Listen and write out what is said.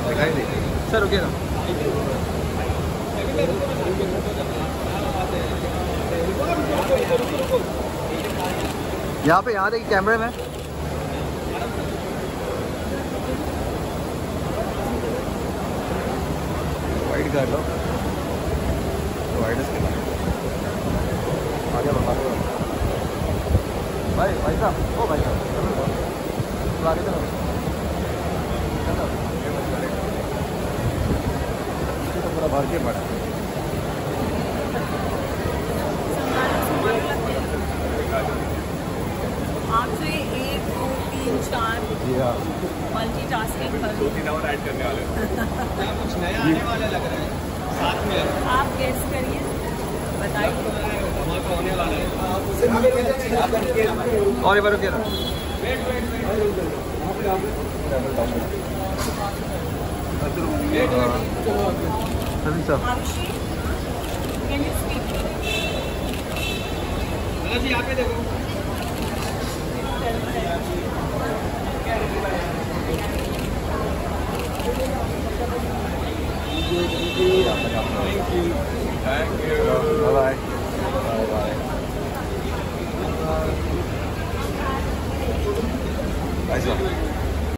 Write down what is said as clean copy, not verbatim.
दिखाई दे सर, रुकिए ना। यहाँ देखिए कैमरे में। वाइड कर लो, वाइड इसके आगे बढ़ा दो भाई साहब, ओ भाई साहब आगे चलो, पूरा भर के पड़ा। आपसे 1 2 3 4 जी हाँ, मल्टीटास्किंग कर 2-3 और ऐड करने वाले क्या कुछ नया आने वाला लग रहा है साथ में। आप गेस करिए, बताइए। धमाका होने वाला है। और एक बार रुकिए ना। सभी sir Arushi, can you speak? जी यहाँ पे देखो। Thank you. बाय।